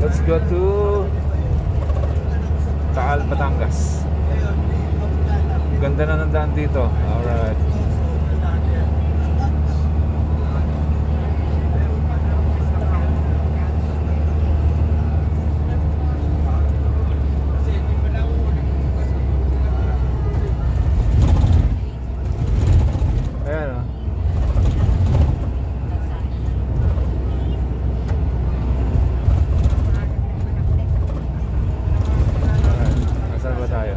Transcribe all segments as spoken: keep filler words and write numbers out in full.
Let's go to Taal, Batangas. Ganda na ng daan dito. Alright. Ayan o. Saan ba tayo?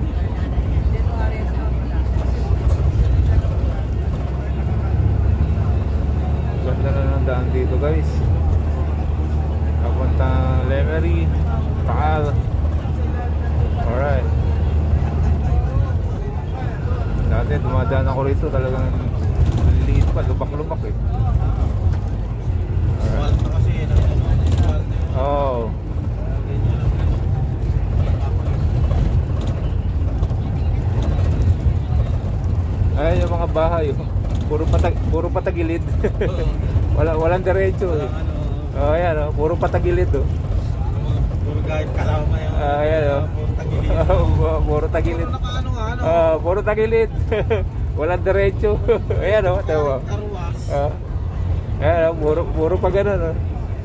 Ganda na ng daan dito guys. Papuntang Lemery, Taal. Alright. Dati dumadaan ako rito, talagang liit pa, lubak-lubak eh. Alright. Oh. Ay, yung mga bahay, oh. Puro patag puro patagilid. Wala walang diretso. Eh. Oh, ayan oh, puro patagilid oh. Puro kahit kalama yan. Ah, ayan oh. Puro tagilid. Ah, puro tagilid. Walang diretso. Ayan oh, tawo. Ah. Ayan oh, puro puro pa ganun oh.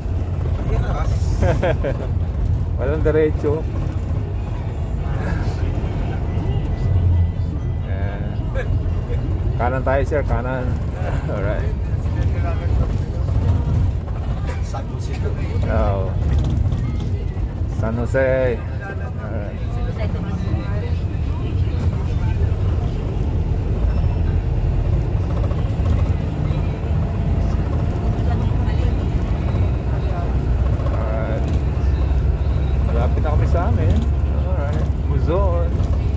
Walang diretso. Kanan tayo sir, kanan. Alright. San Jose. Oh. San Jose. Alright. Alright. Malapit na kami sa amin. Alright. Luzon.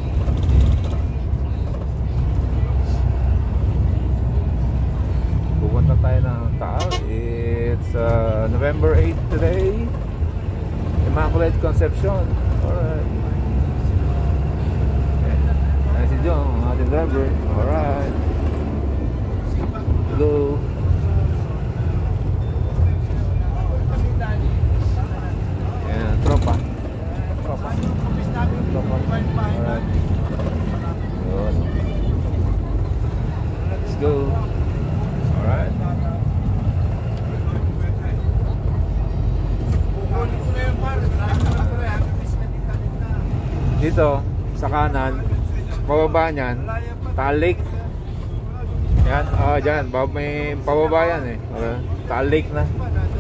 Pupunta tayo ng Taal. It's uh, November eighth today. Immaculate Conception. Alright. Ayan si John, ang ating driver. Alright. Hello. Ayan, tropa. Tropa. Tropa. Alright. Good. Let's go. Alright. Dito sa kanan, pababa niyan, Taal Lake. Yan, ah, diyan, may pababa yan eh. Uh, Taal Lake na.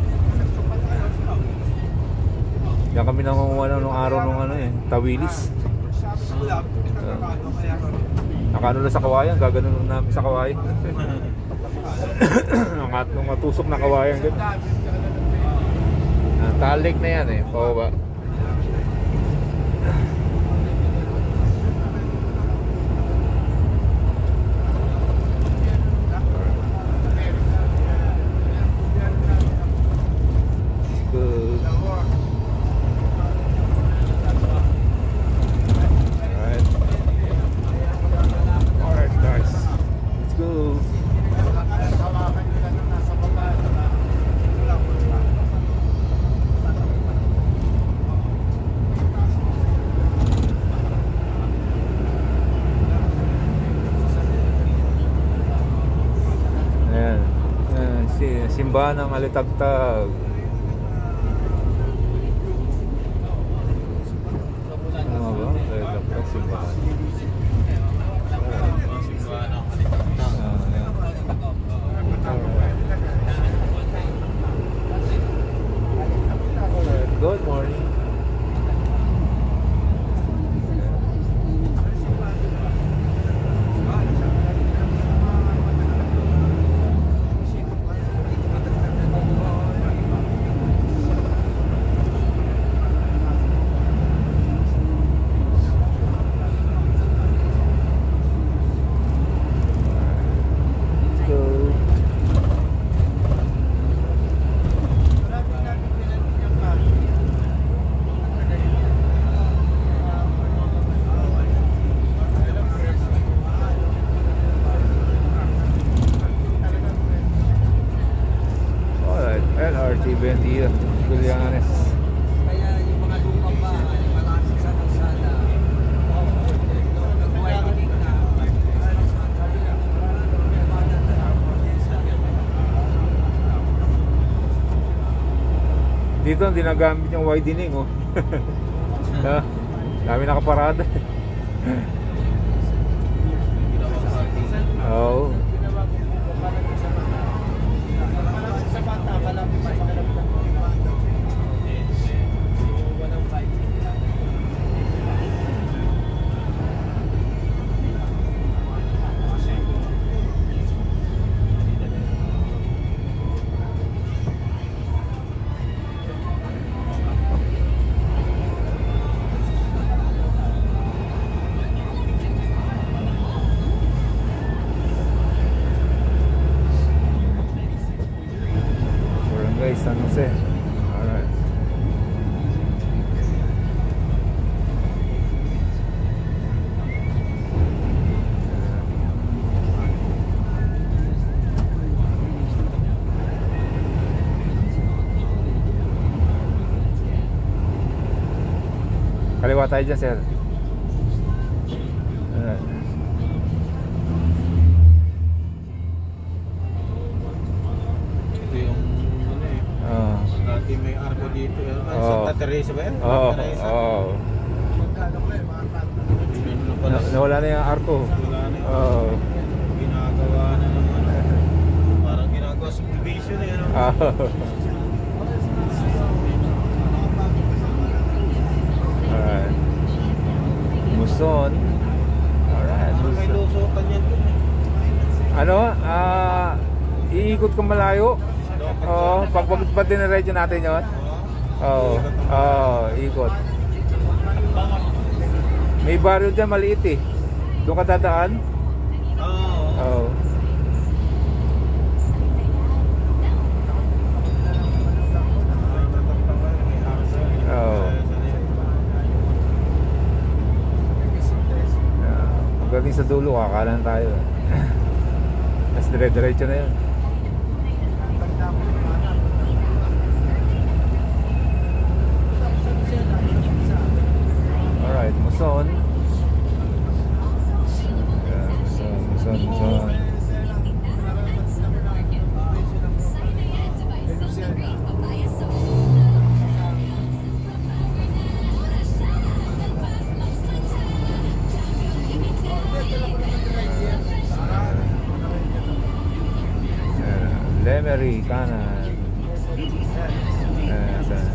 Diyan kami nangunguha nung araw nung ano eh, tawilis. Uh, Nakano na sa kawayan, gaganon namin sa kawayan. Nung matusok na kawayan gano'n. Ah, Taal Lake na yan eh, pababa. Good. Alright. Alright guys, let's go. Simbahan ng Alitagtag. Ano ba? Alitagtag simbahan. Simbahan ng Alitagtag. Good morning. L R T Buendia, Villanes. Dito hindi nagamit yung widening, oh. Ah, dami nakaparada. Ginawang parking. Oo. Sa bata, malapit sa makalapit ng bata. Walang bike. Barangay San Jose. Alright. Kaliwa tayo dyan, sir. Alright. Ito yung ano eh. Oo. Dati may arko dito. eh. Ay, Oo. Santa Teresa ba yan? Oo. Santa Teresa. Oo. Magkano ko eh, mga bata. Yun na pala. Na- Nawala na yung arko. Wala na yun. Oo. Ginagawa na naman. Parang ginagawa subdivision eh. Ano? Oo. Alright. Muson. Alright. Parang may Muson. lusutan yan dun eh. Ano? Ah, iikot ka malayo. Oo, pag pag pag diniretso natin 'yon. Oo. Oo, ikot. May baryo dyan maliit eh. Doon ka dadaan. Oo. Oo. Oo. Ah, pagdating sa dulo, kakanan tayo. Mas dire-diretso na yun. Alright, Muson. Yeah, Muson, Muson, Muson. Yeah, Lemery, kanan. Yeah, sa-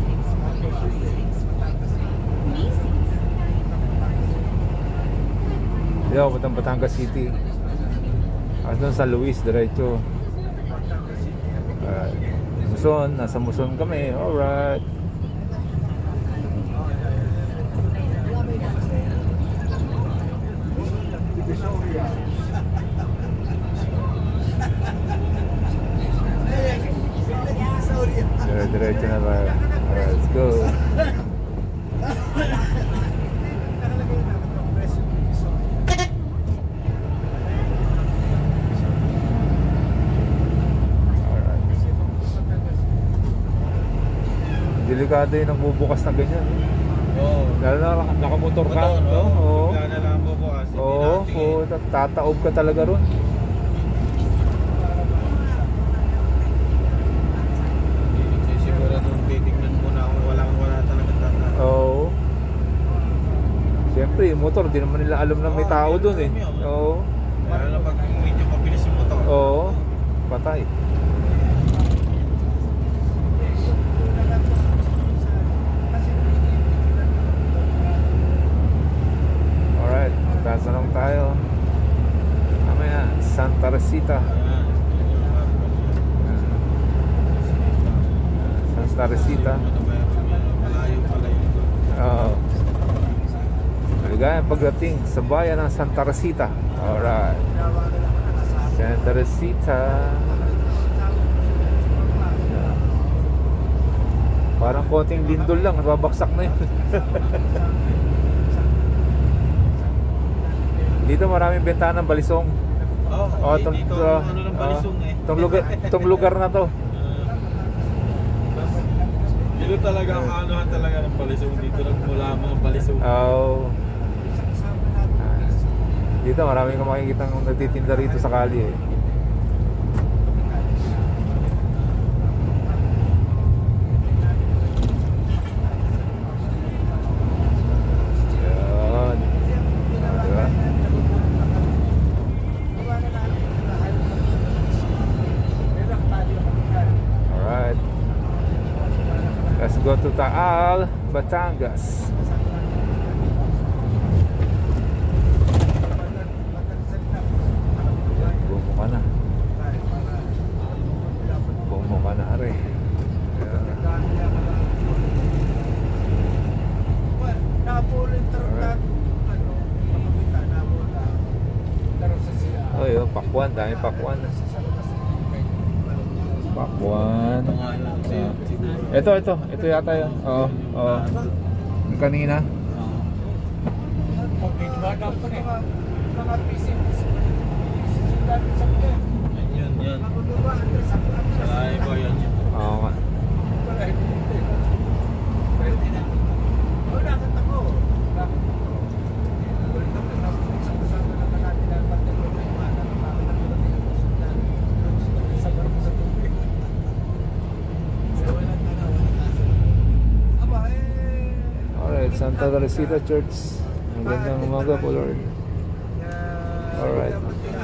Di ako patang Batangas City. At doon sa Luis, diretso. Alright. Muson, nasa Muson kami. Alright. Dire- Diretso na tayo. Alright, let's go. Alright. Delikado yun ang bubukas na ganyan. Oo. Lalo na nakamotor ka. Motor, no? oo. Oo. Bigla na lang bubukas. Hindi Oo, natin oo, eh. tataob ka talaga ron. Siguro nung titignan mo na kung walang wala talaga tata. Oo. Siyempre, yung motor, di naman nila alam na may Oo, tao hindi dun eh. alam yun. Oo. Lalo na pag medyo mabilis yung motor. Oo. Patay. Alright, taas na lang tayo. Mamaya, Santa Rosita. Ayan. Santa Rosita. Malayo pala yun. Oo. Maligayang pagdating sa bayan ng Santa Rosita. Alright. Santa Rosita. Parang konting lindol lang, nababaksak na yun. Dito maraming bentana ng balisong. Oo, Oh, eh, tong, dito uh, ano ng balisong eh. tong lugar, tong lugar na to. Dito talaga ang anuhan talaga ng balisong. Dito nagmula ang mga balisong. Oh. Dito maraming kang makikita ng nagtitinda rito sa kali eh. Let's go to Taal, Batangas. Bumo ka na. Bumo ka na, are. Oh, yun, pakwan, dami pakwan. Pakwan. Uh, ito, ito, ito yata yun. Oo, oo. Yung kanina. Yan, yan. Ay, ba yan? Oo nga. Alright, Santa Teresita Church. Ang gandang umaga po, Lord. Alright.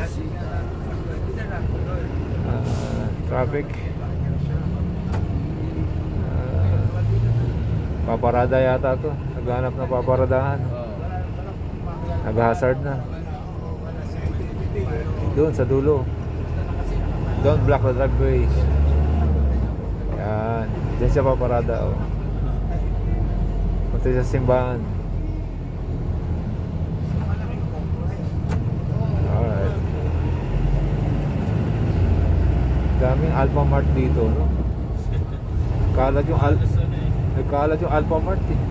Uh, traffic. Uh, paparada yata to. Naghanap na paparadahan. Nag-hazard na. Doon sa dulo. Don't block the driveway. Yan. Diyan siya paparada. Oh. Punta sa simbahan. Alright. Daming Alpha Mart dito, no? Kalat yung Al Nagkalat yung Alpha Mart eh.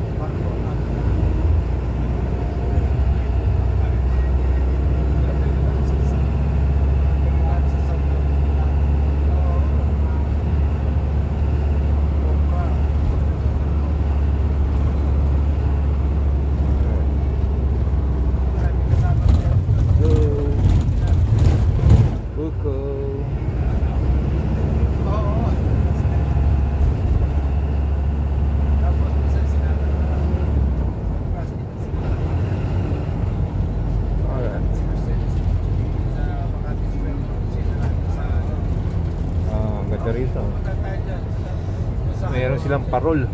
Rito. Meron silang parol.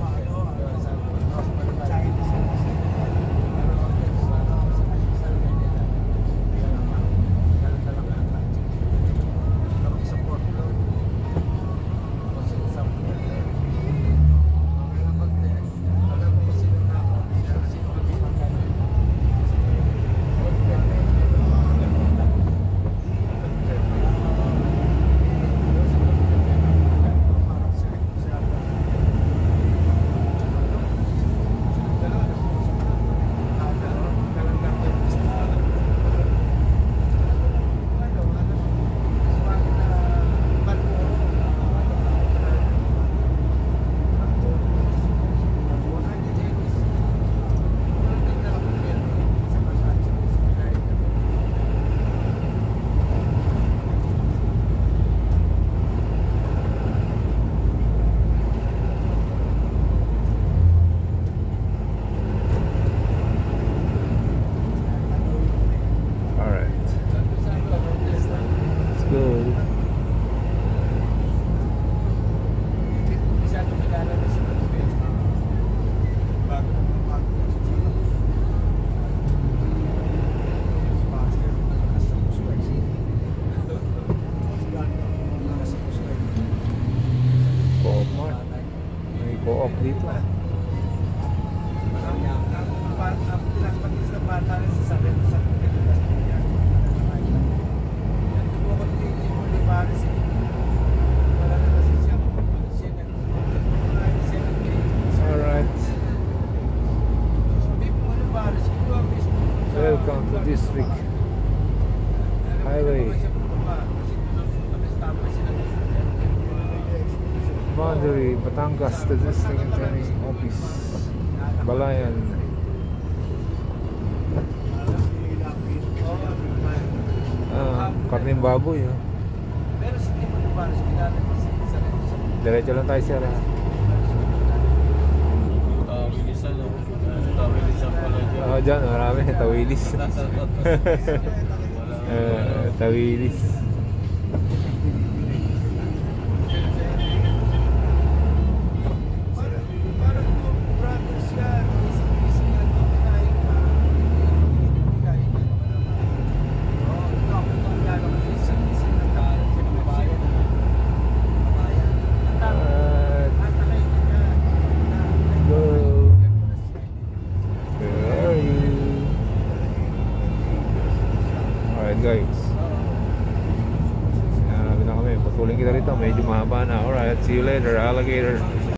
Co-op dito. Alright. Welcome to District Highway. Boundary, Batangas, the District Attorney Office, Balayan. Ah, karning baboy, oh. Diretso lang tayo, sir. Tawilisan, no? Tawilisan pala dyan. Oo, dyan, marami. Tawilis. uh, tawilis. alligator, alligator.